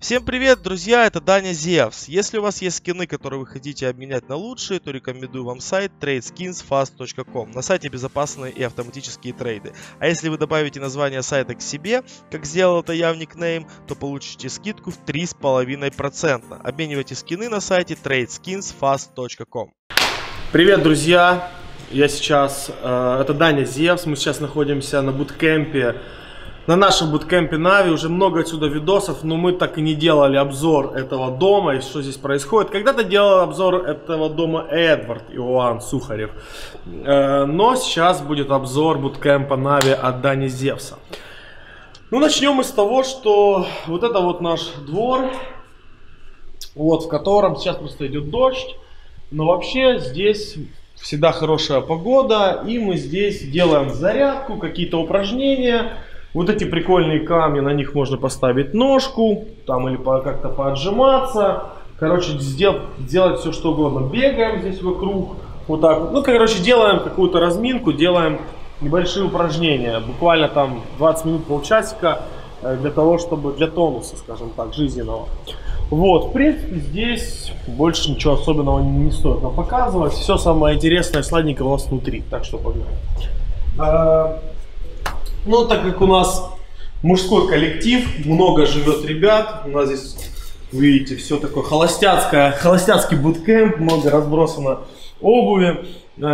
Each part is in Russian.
Всем привет, друзья, это Даня Зевс. Если у вас есть скины, которые вы хотите обменять на лучшие, то рекомендую вам сайт tradeskinsfast.com. На сайте безопасные и автоматические трейды. А если вы добавите название сайта к себе, как сделал это я в никнейм, то получите скидку в 3,5%. Обменивайте скины на сайте tradeskinsfast.com. Привет, друзья! Это Даня Зевс. Мы сейчас находимся на буткемпе. На нашем буткемпе Нави уже много отсюда видосов, но мы так и не делали обзор этого дома и что здесь происходит. Когда-то делал обзор этого дома Эдвард Иоанн Сухарев, но сейчас будет обзор буткемпа Нави от Дани Зевса. Ну, начнем мы с того, что вот это вот наш двор, вот в котором сейчас просто идет дождь, но вообще здесь всегда хорошая погода, и мы здесь делаем зарядку, какие-то упражнения. Вот эти прикольные камни, на них можно поставить ножку, там или как-то поотжиматься. Короче, сделать все что угодно. Бегаем здесь вокруг, вот так. Ну, короче, делаем какую-то разминку, делаем небольшие упражнения. Буквально там 20 минут, полчасика для того, чтобы для тонуса, скажем так, жизненного. Вот, в принципе, здесь больше ничего особенного не стоит нам показывать. Все самое интересное, сладенькое у нас внутри. Так что погнали. Ну, так как у нас мужской коллектив, много живет ребят, у нас здесь, вы видите, все такое холостяцкий буткемп, много разбросано обуви.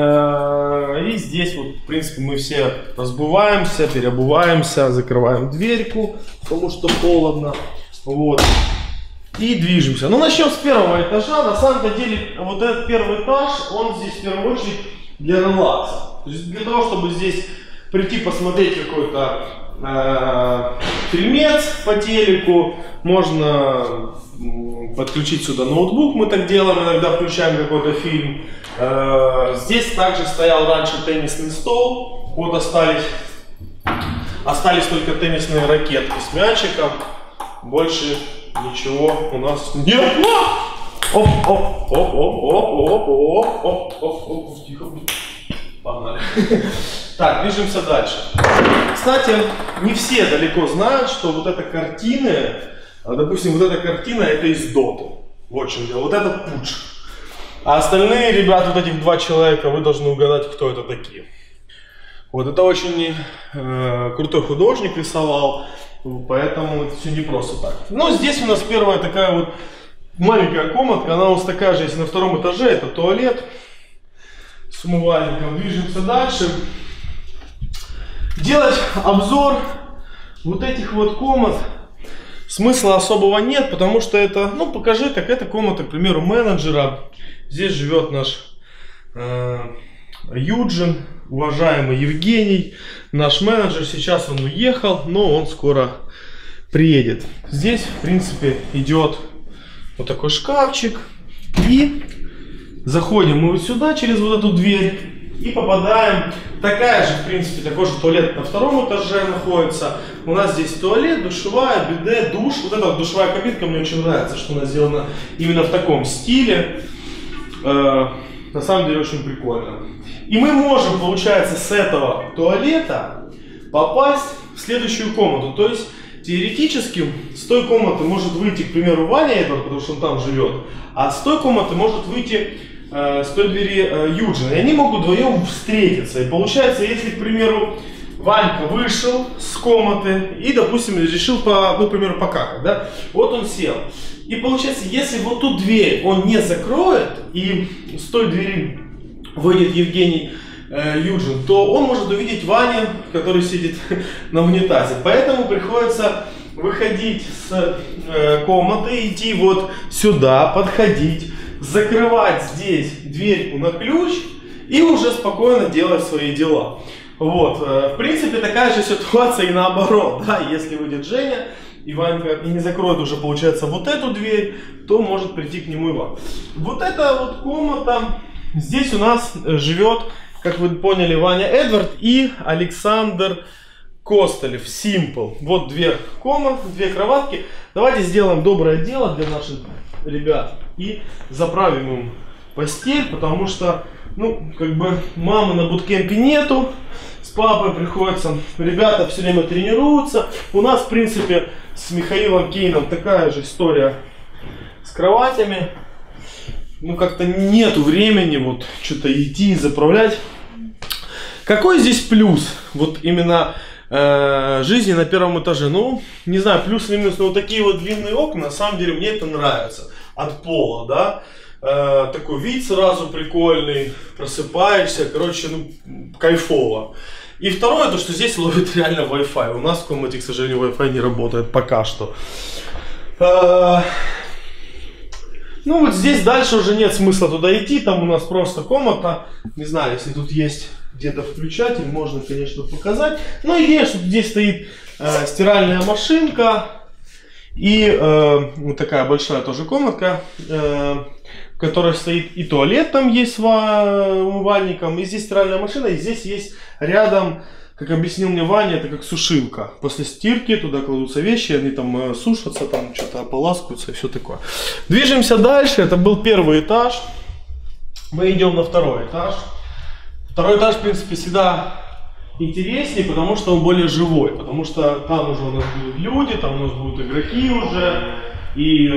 И здесь вот, в принципе, мы все разбуваемся, переобуваемся, закрываем дверьку, потому что холодно. Вот. И движемся. Ну, начнем с первого этажа. На самом деле, вот этот первый этаж, он здесь в первую очередь для релакса. То есть для того, чтобы здесь прийти посмотреть какой-то фильмец по телеку, можно подключить сюда ноутбук, мы так делаем, иногда включаем какой-то фильм. Здесь также стоял раньше теннисный стол, вот остались только теннисные ракетки с мячиком, больше ничего у нас нет. Тихо. Погнали. Так, движемся дальше. Кстати, не все далеко знают, что вот эта картина, допустим, вот эта картина, это из Доты. Вот в чем дело. Вот это Пудж. А остальные ребята, вот этих два человека, вы должны угадать, кто это такие. Вот это очень крутой художник рисовал, поэтому это все не просто так. Но здесь у нас первая такая вот маленькая комнатка, она у нас такая же, если на втором этаже, это туалет с умывальником. Движемся дальше. Делать обзор вот этих вот комнат смысла особого нет, потому что это, ну, покажи, так это комната, к примеру, менеджера. Здесь живет наш Юджин, уважаемый Евгений, наш менеджер. Сейчас он уехал, но он скоро приедет. Здесь, в принципе, идет вот такой шкафчик. И заходим мы вот сюда, через вот эту дверь, и попадаем. Такая же, в принципе, такой же туалет на втором этаже находится. У нас здесь туалет, душевая, биде, душ. Вот эта вот душевая кабинка мне очень нравится, что она сделана именно в таком стиле. На самом деле очень прикольно. И мы можем, получается, с этого туалета попасть в следующую комнату. То есть, теоретически, с той комнаты может выйти, к примеру, Ваня Эдвард, потому что он там живет. А с той комнаты может выйти с той двери Юджин. И они могут вдвоем встретиться. И получается, если, к примеру, Ванька вышел с комнаты и, допустим, решил, к примеру, покакать, да? Вот он сел. И получается, если вот ту дверь он не закроет, и с той двери выйдет Евгений Юджин, то он может увидеть Ваню, который сидит на унитазе. Поэтому приходится выходить с комнаты, идти вот сюда, подходить, закрывать здесь дверьку на ключ и уже спокойно делать свои дела. Вот, в принципе, такая же ситуация и наоборот, да, если выйдет Женя и Ванька и не закроет уже, получается, вот эту дверь, то может прийти к нему Иван. Вот эта вот комната, здесь у нас живет, как вы поняли, Ваня Эдвард и Александр Костылев, Simple. Вот две комнаты, две кроватки. Давайте сделаем доброе дело для наших ребят и заправим им постель, потому что, ну, как бы мамы на буткемпе нету, папой приходится. Ребята все время тренируются. У нас, в принципе, с Михаилом Кейном такая же история с кроватями. Ну, как-то нету времени вот что-то идти и заправлять. Какой здесь плюс? Вот именно жизни на первом этаже. Ну, не знаю, плюс или минус, но вот такие вот длинные окна, на самом деле, мне это нравится. От пола, да. Такой вид сразу прикольный, просыпаешься, короче, ну, кайфово. И второе, то, что здесь ловит реально Wi-Fi. У нас в комнате, к сожалению, Wi-Fi не работает пока что. Ну, вот здесь дальше уже нет смысла туда идти, там у нас просто комната. Не знаю, если тут есть где-то включатель, можно, конечно, показать. Но идея, что здесь стоит стиральная машинка и вот такая большая тоже комнатка, в которой стоит и туалет там есть с умывальником, и здесь стиральная машина, и здесь есть рядом, как объяснил мне Ваня, это как сушилка. После стирки туда кладутся вещи, они там сушатся, там что-то ополаскиваются и все такое. Движемся дальше, это был первый этаж. Мы идем на второй этаж. Второй этаж, в принципе, всегда интереснее, потому что он более живой, потому что там уже у нас будут люди, там у нас будут игроки уже. И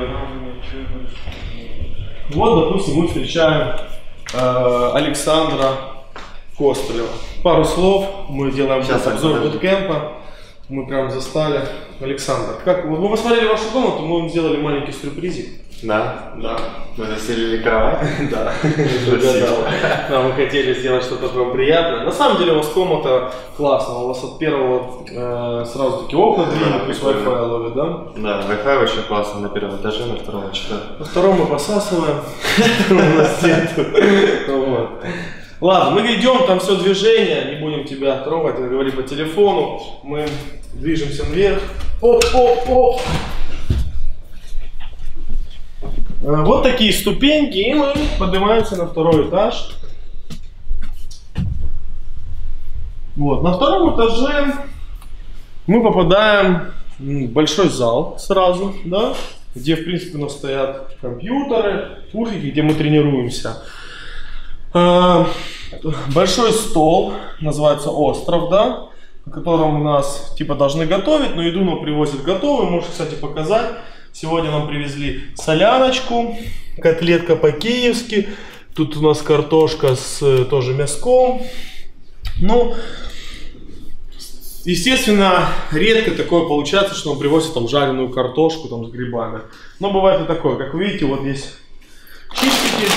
вот, допустим, мы встречаем Александра Костылева. Пару слов, мы делаем сейчас обзор буткемпа. Мы прям застали Александра. Как вы посмотрели вашу комнату, мы вам сделали маленький сюрпризик. Да? Да. Мы застелили кровать? Да. Да, мы хотели сделать что-то прям приятное. На самом деле у вас комната классная. У вас от первого сразу таки окна длинные, плюс Wi-Fi ловит, да? Да, Wi-Fi очень классно на первом этаже, на втором четвертом. На втором мы посасываем. У нас нету. Ладно, мы идем, там все движение, не будем тебя трогать, говори по телефону. Мы движемся вверх. Оп-оп-оп. Вот такие ступеньки, и мы поднимаемся на второй этаж. Вот, на втором этаже мы попадаем в большой зал сразу, да, где, в принципе, у нас стоят компьютеры, пульты, где мы тренируемся. Большой стол, называется «Остров», да, на котором у нас типа должны готовить, но еду нам привозят готовую. Можешь, кстати, показать. Сегодня нам привезли соляночку, котлетка по-киевски. Тут у нас картошка с тоже мяском. Ну, естественно, редко такое получается, что нам привозят там жареную картошку там с грибами. Но бывает и такое. Как вы видите, вот здесь чипсики.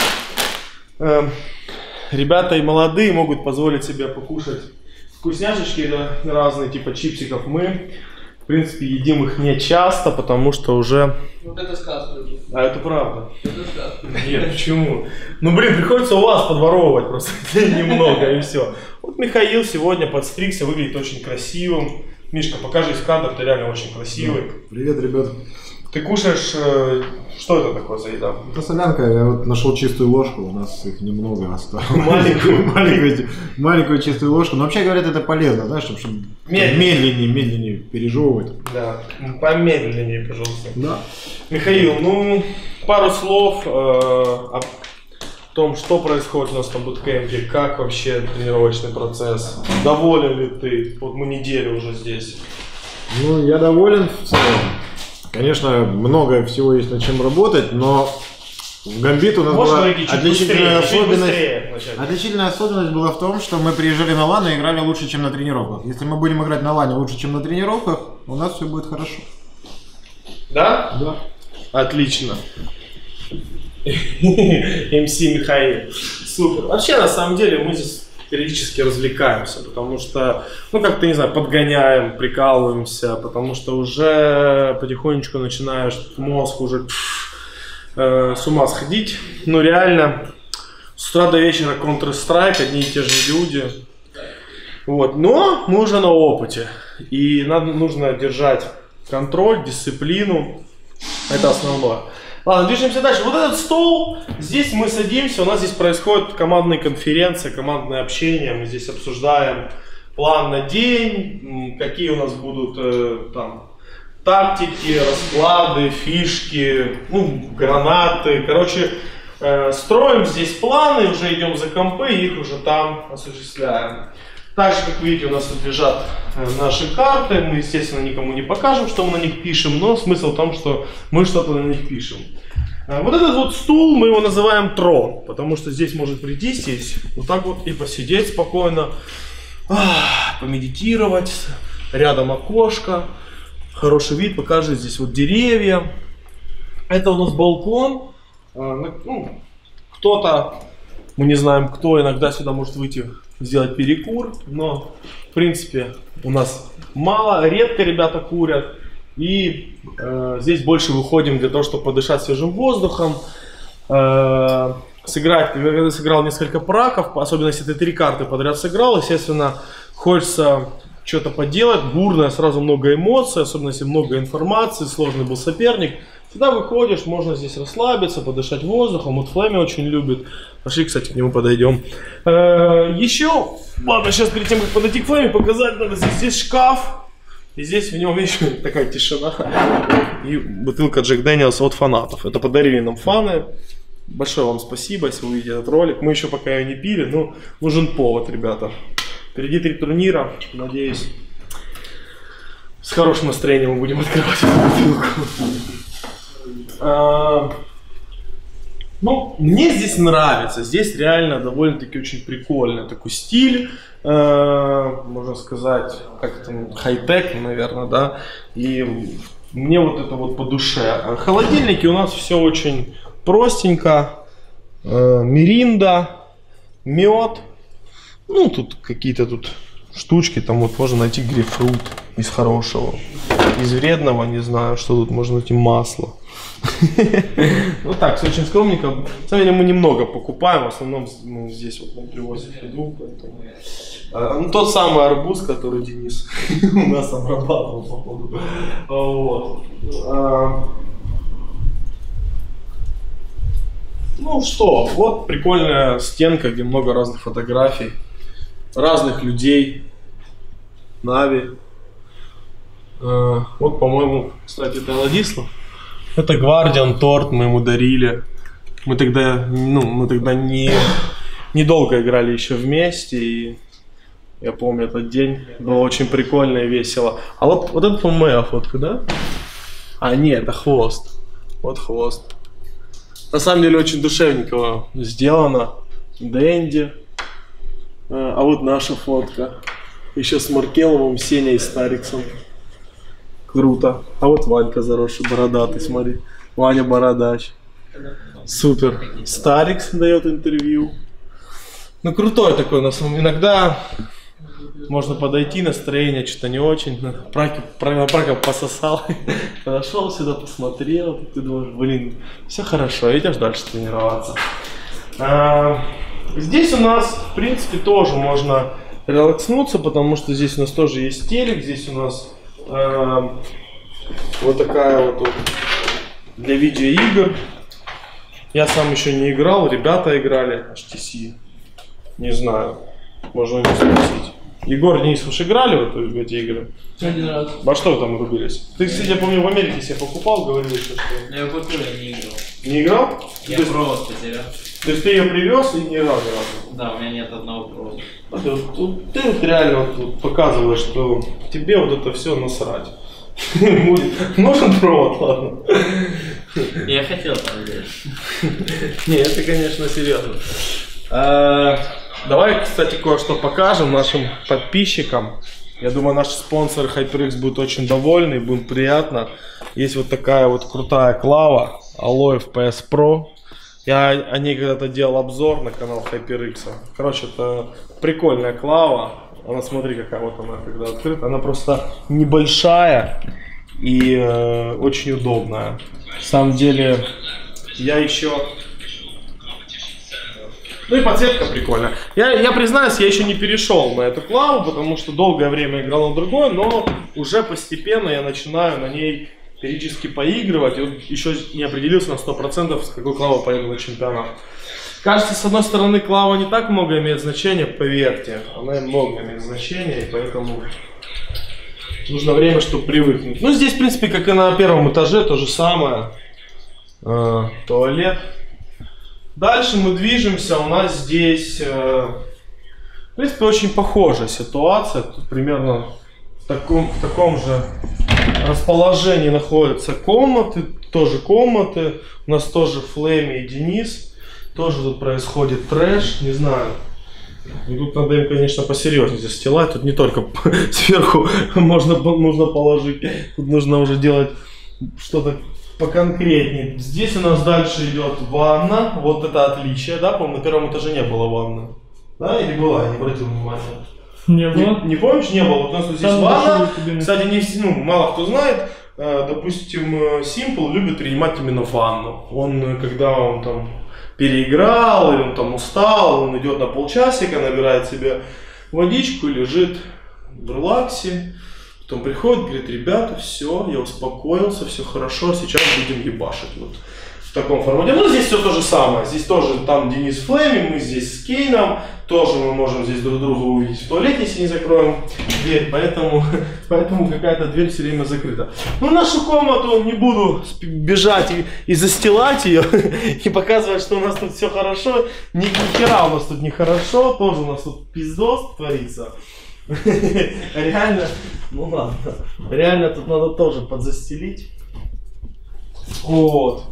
Ребята и молодые могут позволить себе покушать вкусняшечки разные, типа чипсиков. Мы, в принципе, едим их не часто, потому что уже... Вот это сказка. А это правда. Это сказка. Нет, почему? Ну, блин, приходится у вас подворовывать просто немного и все. Вот Михаил сегодня подстригся, выглядит очень красивым. Мишка, покажись в кадр, ты реально очень красивый. Привет, ребят. Ты кушаешь, что это такое за еда? Это солянка, я вот нашел чистую ложку, у нас их немного осталось. Маленькую чистую ложку. Но вообще говорят, это полезно, да, чтобы медленнее пережевывать. Да, помедленнее, пожалуйста. Да. Михаил, ну, пару слов о том, что происходит у нас на буткемпе, как вообще тренировочный процесс, доволен ли ты? Вот мы неделю уже здесь. Ну, я доволен в целом. Конечно, много всего есть над чем работать, но в Гамбит у нас была отличительная особенность была в том, что мы приезжали на лан и играли лучше, чем на тренировках. Если мы будем играть на лане лучше, чем на тренировках, у нас все будет хорошо. Да? Да. Отлично. МС Михаил. Супер. Вообще, на самом деле, мы здесь периодически развлекаемся, потому что, ну, как-то, не знаю, подгоняем, прикалываемся, потому что уже потихонечку начинаешь мозг уже с ума сходить. Ну, реально, с утра до вечера Counter-Strike, одни и те же люди. Вот. Но мы уже на опыте, и нужно держать контроль, дисциплину. Это основное. Ладно, движемся дальше. Вот этот стол, здесь мы садимся, у нас здесь происходит командная конференция, командное общение. Мы здесь обсуждаем план на день, какие у нас будут там тактики, расклады, фишки, ну, гранаты. Короче, строим здесь планы, уже идем за компы и их уже там осуществляем. Также, как видите, у нас тут лежат наши карты. Мы, естественно, никому не покажем, что мы на них пишем, но смысл в том, что мы что-то на них пишем. Вот этот вот стул, мы его называем трон, потому что здесь может прийти, здесь вот так вот и посидеть спокойно, помедитировать. Рядом окошко, хороший вид, покажет здесь вот деревья. Это у нас балкон. Ну, кто-то, мы не знаем кто, иногда сюда может выйти сделать перекур, но в принципе у нас мало, редко ребята курят. И здесь больше выходим для того, чтобы подышать свежим воздухом, сыграть. Когда сыграл несколько браков, особенно если ты 3 карты подряд сыграл, естественно, хочется что-то поделать, бурное, сразу много эмоций, особенно если много информации, сложный был соперник. Всегда выходишь, можно здесь расслабиться, подышать воздухом. Вот Флэми очень любит. Пошли, кстати, к нему подойдем. Еще, ладно, сейчас перед тем, как подойти к Флэми, показать надо. Здесь шкаф. И здесь в нем, видишь, такая тишина. И бутылка Джек Дэниелс от фанатов. Это подарили нам фаны. Большое вам спасибо, если вы увидите этот ролик. Мы еще пока ее не пили, но нужен повод, ребята. Впереди 3 турнира. Надеюсь, с хорошим настроением мы будем открывать эту бутылку. Ну, мне здесь нравится. Здесь реально довольно-таки очень прикольный такой стиль. Можно сказать, как это, хай-тек, наверное, да. И мне вот это вот по душе. Холодильники у нас все очень простенько. Миринда, мед. Ну, тут какие-то тут штучки. Там вот можно найти грейпфрут из хорошего. Из вредного, не знаю, что тут можно найти, масло. Ну так, все очень скромненько. На самом деле мы немного покупаем, в основном здесь вот нам привозят еду. Ну, тот самый арбуз, который Денис у нас обрабатывал, походу. Вот. Ну что, вот прикольная стенка, где много разных фотографий, разных людей, Нави. Вот, по-моему, кстати, это Владислав. Это Гвардиан торт, мы ему дарили. Мы тогда недолго играли еще вместе, и я помню этот день, было очень прикольно и весело. А вот это, по-моему, моя фотка, да? А, нет, это хвост. Вот хвост. На самом деле очень душевненько сделано. Дэнди. А вот наша фотка. Еще с Маркеловым, Сеней и Стариксом. Круто. А вот Ванька заросший, бородатый, смотри. Ваня бородач. Супер. Старикс дает интервью. Ну, крутой такой, на самом деле. Иногда можно подойти, настроение что-то не очень. Прака пососал. Подошел сюда, посмотрел. Ты думаешь, блин, все хорошо, идешь дальше тренироваться. Здесь у нас, в принципе, тоже можно релакснуться, потому что здесь у нас тоже есть телек. Здесь у нас вот такая вот для видеоигр. Я сам еще не играл, ребята играли. HTC. Не знаю, можно у них спросить. Егор, Денис, вы же играли в эти игры? Один раз. Во что вы там рубились? Ты, кстати, я помню, в Америке себе покупал, говорил еще, что... Я купил, я не играл. Не играл? Я провод потерял. То есть ты ее привез и ни разу? Да, у меня нет одного провода. Ты вот реально вот показываешь, что тебе вот это все насрать. Нужен провод, ладно. Я хотел там делать. Не, это, конечно, серьезно. Давай, кстати, кое-что покажем нашим подписчикам. Я думаю, наши спонсоры HyperX будут очень довольны, будет приятно. Есть вот такая вот крутая клава Aloe FPS Pro. Я о ней когда-то делал обзор на канал HyperX. Короче, это прикольная клава. Она, смотри, какая вот она, когда открыта. Она просто небольшая и очень удобная. На самом деле, я еще... Ну и подсветка прикольная. Я признаюсь, я еще не перешел на эту клаву, потому что долгое время играл на другой, но уже постепенно я начинаю на ней периодически поигрывать. И вот еще не определился на 100%, с какой клавой поеду на чемпионат. Кажется, с одной стороны, клава не так много имеет значения, поверьте. Она много имеет значения, и поэтому нужно время, чтобы привыкнуть. Ну, здесь, в принципе, как и на первом этаже, то же самое. Туалет. Дальше мы движемся, у нас здесь принципе, очень похожая ситуация. Тут примерно в таком же расположении находятся комнаты. Тоже комнаты. У нас тоже Флэми и Денис. Тоже тут происходит трэш. Не знаю. И тут надо им, конечно, посерьезнее застилать. Тут не только сверху нужно положить. Тут нужно уже делать что-то поконкретнее. Здесь у нас дальше идет ванна. Вот это отличие, да? По-моему, на первом этаже не было ванны. Да, или была? Я не обратил внимания. Не было. Не помнишь, не было. Вот у нас тут здесь ванна. Кстати, мало кто знает. Допустим, Simple любит принимать именно ванну. Когда он там переиграл, или он там устал, он идет на полчасика, набирает себе водичку, лежит в релаксе. Потом приходит, говорит: ребята, все, я успокоился, все хорошо, сейчас будем ебашить. Вот в таком формате. Ну, здесь все то же самое. Здесь тоже там Денис Флэми, мы здесь с Кейном. Тоже мы можем здесь друг друга увидеть в туалете, если не закроем дверь. Поэтому какая-то дверь все время закрыта. Ну, нашу комнату не буду бежать и застилать ее, и показывать, что у нас тут все хорошо. Ни хера у нас тут не хорошо. Тоже у нас тут пиздос творится. Реально, ну ладно. Реально тут надо тоже подзастелить. Вот.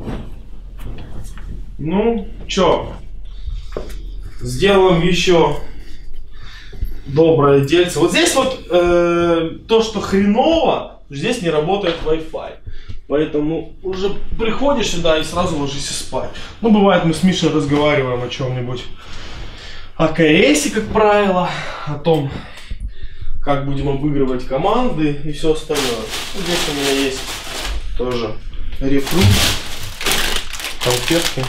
Ну, чё? Сделаем еще доброе дельце. Вот здесь вот то, что хреново, здесь не работает Wi-Fi. Поэтому уже приходишь сюда и сразу ложишься спать. Ну, бывает, мы с Мишей разговариваем о чем-нибудь. О КСе, как правило. О том, как будем обыгрывать команды и все остальное. Здесь у меня есть тоже рефрут, конфетки.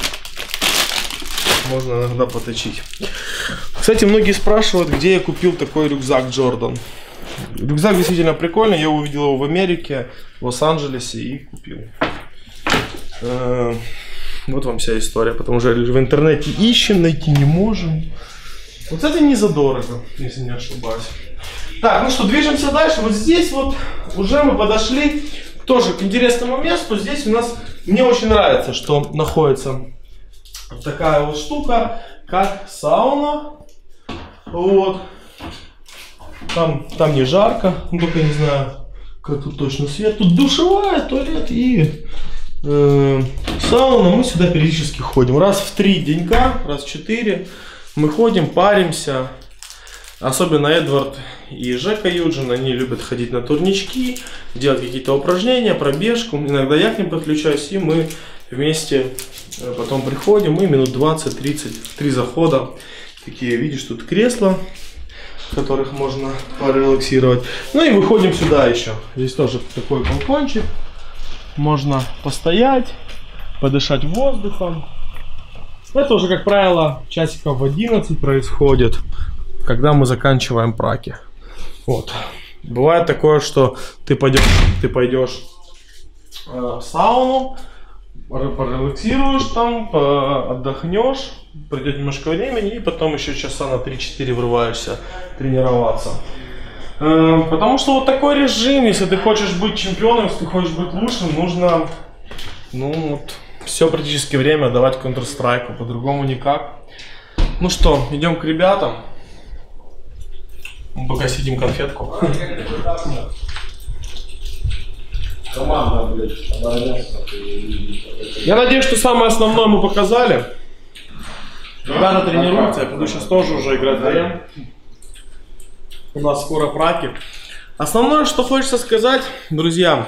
Можно иногда поточить. Кстати, многие спрашивают, где я купил такой рюкзак Jordan. Рюкзак действительно прикольный. Я увидел его в Америке, в Лос-Анджелесе и купил. Вот вам вся история. Потому что в интернете ищем, найти не можем. Вот, кстати, не задорого, если не ошибаюсь. Так, ну что, движемся дальше. Вот здесь вот уже мы подошли тоже к интересному месту. Здесь у нас, мне очень нравится, что находится такая вот штука, как сауна. Вот. Там не жарко, ну, только я не знаю, как тут точно свет. Тут душевая, туалет и сауна. Мы сюда периодически ходим. Раз в 3 денька, раз в 4 мы ходим, паримся. Особенно Эдвард и Жека Юджин, они любят ходить на турнички, делать какие-то упражнения, пробежку. Иногда я к ним подключаюсь, и мы вместе потом приходим, и минут 20-30, 3 захода. Такие, видишь, тут кресла, в которых можно порелаксировать. Ну и выходим сюда еще. Здесь тоже такой балкончик. Можно постоять, подышать воздухом. Это уже, как правило, часиков в 11 происходит, когда мы заканчиваем праки. Вот. Бывает такое, что ты пойдешь в сауну, порелаксируешь там, отдохнешь, придет немножко времени, и потом еще часа на 3-4 врываешься тренироваться. Потому что вот такой режим, если ты хочешь быть чемпионом, если ты хочешь быть лучшим, нужно, ну вот, все практически время давать Counter-Strike, по-другому никак. Ну что, идем к ребятам. Мы пока сидим конфетку. Я надеюсь, что самое основное мы показали. Ребята тренируются, я буду сейчас тоже уже играть в ДМ. У нас скоро праки. Основное, что хочется сказать, друзья,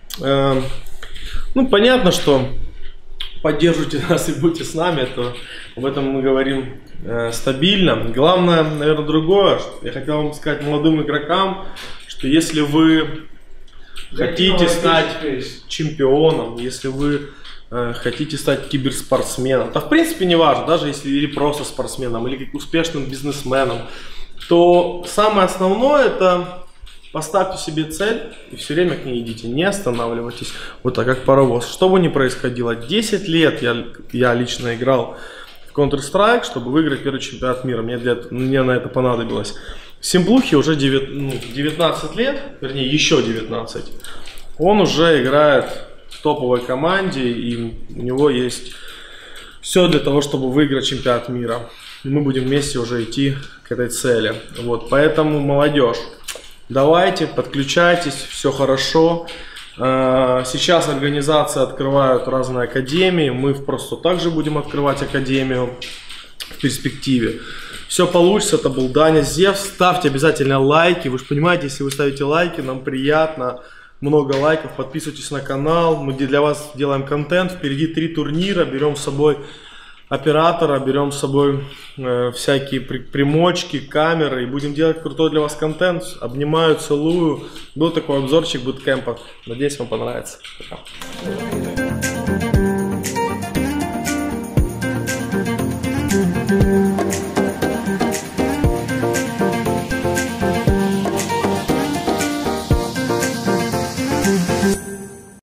ну понятно, что поддерживайте нас и будьте с нами, то об этом мы говорим стабильно. Главное, наверное, другое, что я хотел вам сказать молодым игрокам, что если вы хотите стать чемпионом, если вы хотите стать киберспортсменом, то в принципе не важно, даже если или просто спортсменом, или как успешным бизнесменом, то самое основное это поставьте себе цель и все время к ней идите, не останавливайтесь, вот так как паровоз. Что бы ни происходило, 10 лет я лично играл в Counter-Strike, чтобы выиграть первый чемпионат мира, мне на это понадобилось. Симплухе уже 19 лет, вернее еще 19, он уже играет в топовой команде и у него есть все для того, чтобы выиграть чемпионат мира. мы будем вместе уже идти к этой цели. Вот, поэтому, молодежь, давайте, подключайтесь, все хорошо. Сейчас организации открывают разные академии, мы просто также будем открывать академию в перспективе. Все получится, это был Даня Зевс. Ставьте обязательно лайки, вы же понимаете, если вы ставите лайки, нам приятно. Много лайков, подписывайтесь на канал, мы для вас делаем контент. Впереди 3 турнира, берем с собой оператора, берем с собой всякие примочки, камеры и будем делать крутой для вас контент. Обнимаю, целую. Был такой обзорчик буткемпа. Надеюсь, вам понравится. Пока.